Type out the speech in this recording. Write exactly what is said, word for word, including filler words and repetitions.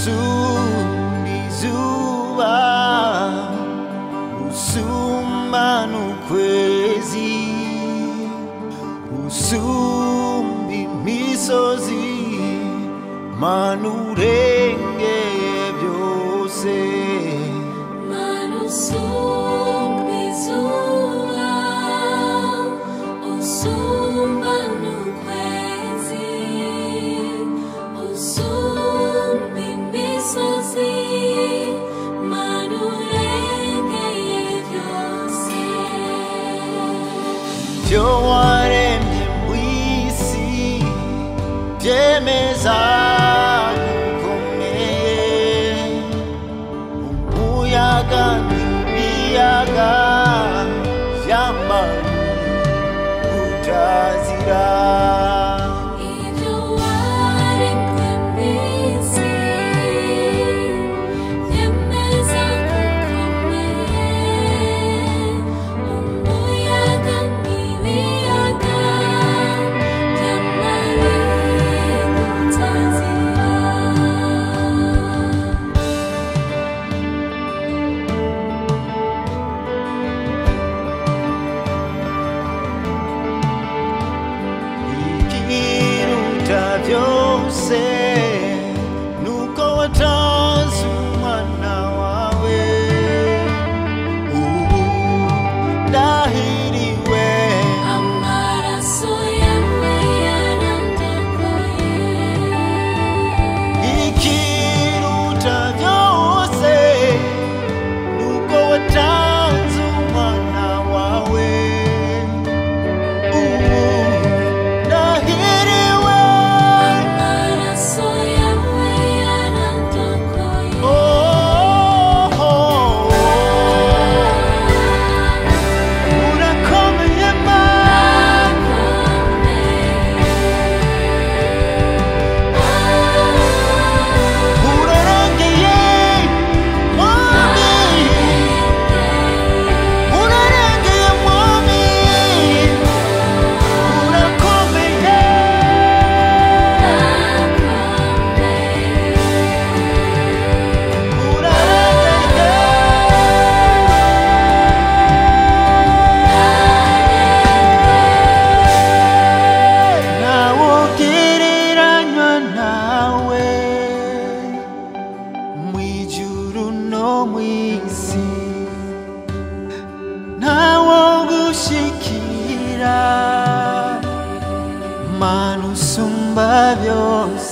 usumba izuba, usumba n'ukwezi, usumba imisozi, Mana urengeye byose. Mana usumba izuba, usumba n'ukwezi, usumba imisozi, Mana urengeye byose. Ibyo waremye mw'isi byemeza gukomeye, umuyaga n'ibiyaga byambaye utazira. Ibyo waremye mw'isi byemeza gukomeye, umuyaga n'ibiyaga byambaye utazira. Ikiruta byose nuko watanze umwana wawe, ubu ndahiriwe. Amaraso yawe yarandokoye. Ikiruta byose nuko watanze umwana wawe, ubu ndahiriwe. Amaraso yawe yarandokoye. Oh, oh, oh. Urakomeye Mana, urarengeye Mwami, urarengeye Mwami, urakomeye. Ntawogereranywa nawe mw'ijuru no mw'isi, ntawogushikira Mana usumba byose.